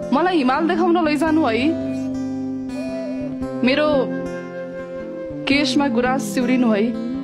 मलाई हिमाल देखाउन लैजानु है, मेरो केशमा गुराँस सिउरिनु है।